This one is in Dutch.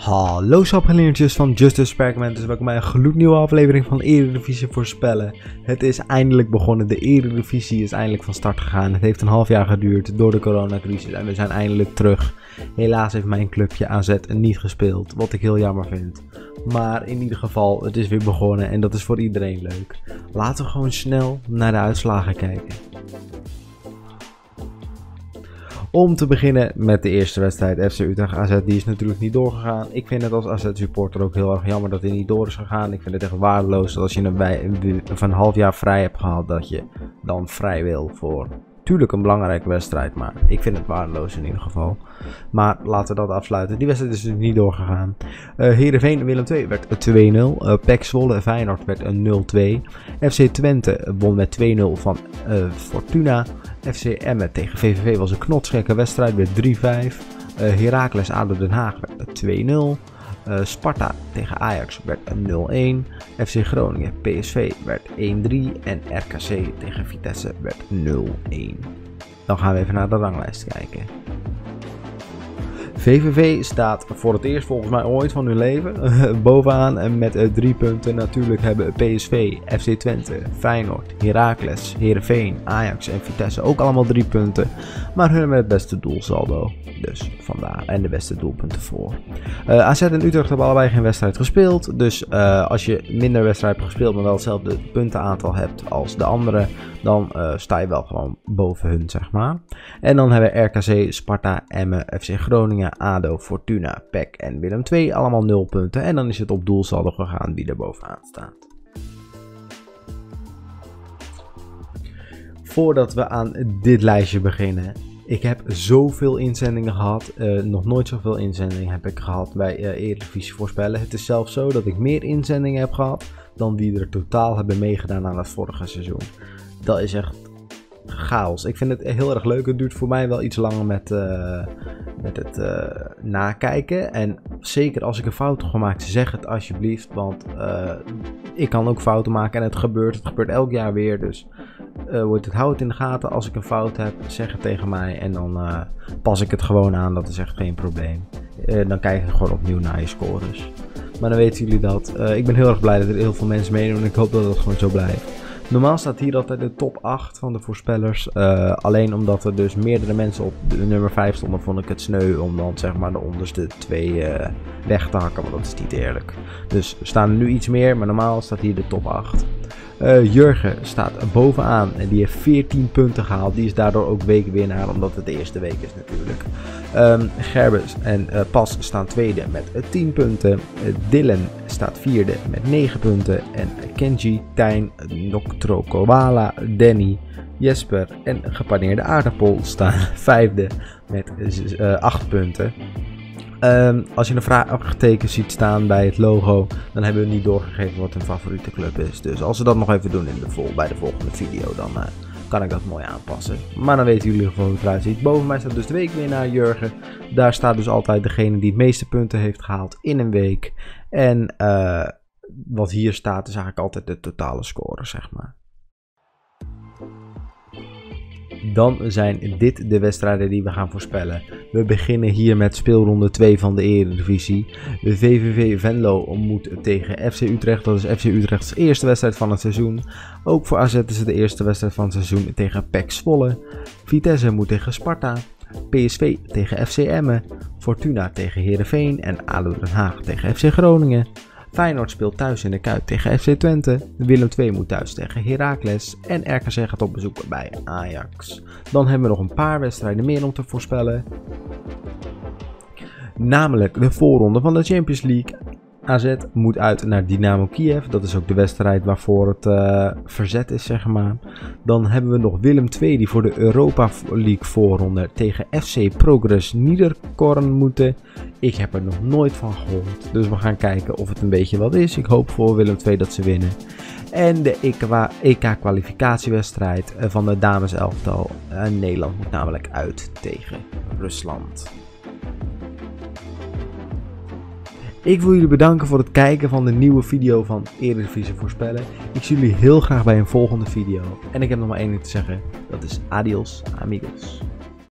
Hallo sapgeleertjes van Justice Perkament, welkom bij een gloednieuwe aflevering van Eredivisie voorspellen. Het is eindelijk begonnen, de Eredivisie is eindelijk van start gegaan. Het heeft een half jaar geduurd door de coronacrisis en we zijn eindelijk terug. Helaas heeft mijn clubje AZ niet gespeeld, wat ik heel jammer vind. Maar in ieder geval, het is weer begonnen en dat is voor iedereen leuk. Laten we gewoon snel naar de uitslagen kijken. Om te beginnen met de eerste wedstrijd FC Utrecht AZ, die is natuurlijk niet doorgegaan. Ik vind het als AZ supporter ook heel erg jammer dat hij niet door is gegaan. Ik vind het echt waardeloos dat als je een half jaar vrij hebt gehad, dat je dan vrij wil voor natuurlijk een belangrijke wedstrijd. Maar ik vind het waardeloos in ieder geval. Maar laten we dat afsluiten. Die wedstrijd is dus niet doorgegaan. Heerenveen Willem II werd 2-0. PEC Zwolle Feyenoord werd 0-2. FC Twente won met 2-0 van Fortuna. FC Emmen tegen VVV was een knotsgekke wedstrijd, werd 3-5. Heracles ADO Den Haag werd 2-0. Sparta tegen Ajax werd 0-1. FC Groningen PSV werd 1-3. En RKC tegen Vitesse werd 0-1. Dan gaan we even naar de ranglijst kijken. VVV staat voor het eerst volgens mij ooit van hun leven bovenaan en met 3 punten. Natuurlijk hebben PSV, FC Twente, Feyenoord, Heracles, Heerenveen, Ajax en Vitesse ook allemaal 3 punten. Maar hun hebben het beste doelsaldo. Dus vandaar. En de beste doelpunten voor. AZ en Utrecht hebben allebei geen wedstrijd gespeeld. Dus als je minder wedstrijden hebt gespeeld, maar wel hetzelfde puntenaantal hebt als de anderen, dan sta je wel gewoon boven hun, zeg maar. En dan hebben we RKC, Sparta, Emmen, FC Groningen, ADO, Fortuna, PEC en Willem II allemaal 0 punten. En dan is het op doelsaldo gegaan wie er bovenaan staat. Voordat we aan dit lijstje beginnen. Ik heb zoveel inzendingen gehad, nog nooit zoveel inzendingen heb ik gehad bij Eredivisie voorspellen. Het is zelfs zo dat ik meer inzendingen heb gehad dan die er totaal hebben meegedaan aan het vorige seizoen. Dat is echt chaos. Ik vind het heel erg leuk, het duurt voor mij wel iets langer met het nakijken. En zeker als ik een fout heb gemaakt, zeg het alsjeblieft, want ik kan ook fouten maken en het gebeurt elk jaar weer, dus... hou het in de gaten. Als ik een fout heb, zeg het tegen mij en dan pas ik het gewoon aan. Dat is echt geen probleem. Dan kijk ik gewoon opnieuw naar je scores. Maar dan weten jullie dat. Ik ben heel erg blij dat er heel veel mensen meedoen en ik hoop dat het gewoon zo blijft. Normaal staat hier altijd de top 8 van de voorspellers. Alleen omdat er dus meerdere mensen op de nummer 5 stonden, vond ik het sneu om dan zeg maar de onderste 2 weg te hakken. Want dat is niet eerlijk. Dus er staan er nu iets meer, maar normaal staat hier de top 8. Jurgen staat bovenaan en die heeft 14 punten gehaald. Die is daardoor ook weekwinnaar, omdat het de eerste week is natuurlijk. Gerbes en Pas staan tweede met 10 punten. Dylan staat vierde met 9 punten. En Kenji, Tijn, Noctrokowala, Danny, Jesper en Gepaneerde Aardappel staan vijfde met 8 punten. Als je een vraagteken ziet staan bij het logo, dan hebben we niet doorgegeven wat hun favoriete club is. Dus als we dat nog even doen bij de volgende video, dan kan ik dat mooi aanpassen. Maar dan weten jullie gewoon hoe het eruit ziet. Boven mij staat dus de weekwinnaar Jurgen. Daar staat dus altijd degene die het meeste punten heeft gehaald in een week. En wat hier staat is eigenlijk altijd de totale score, zeg maar. Dan zijn dit de wedstrijden die we gaan voorspellen. We beginnen hier met speelronde 2 van de Eredivisie. De VVV Venlo moet tegen FC Utrecht. Dat is FC Utrechts eerste wedstrijd van het seizoen. Ook voor AZ is het de eerste wedstrijd van het seizoen tegen PEC Zwolle. Vitesse moet tegen Sparta. PSV tegen FC Emmen. Fortuna tegen Heerenveen. En ADO Den Haag tegen FC Groningen. Feyenoord speelt thuis in de Kuip tegen FC Twente. Willem II moet thuis tegen Heracles. En RKC gaat op bezoek bij Ajax. Dan hebben we nog een paar wedstrijden meer om te voorspellen. Namelijk de voorronde van de Champions League. AZ moet uit naar Dynamo Kiev. Dat is ook de wedstrijd waarvoor het verzet is, zeg maar. Dan hebben we nog Willem II die voor de Europa League voorronde tegen FC Progress Niederkorn moeten. Ik heb er nog nooit van gehoord. Dus we gaan kijken of het een beetje wat is. Ik hoop voor Willem II dat ze winnen. En de EK-kwalificatiewedstrijd van de dames elftal. Nederland moet namelijk uit tegen Rusland. Ik wil jullie bedanken voor het kijken van de nieuwe video van Eredivisie voorspellen. Ik zie jullie heel graag bij een volgende video. En ik heb nog maar één ding te zeggen. Dat is adios amigos.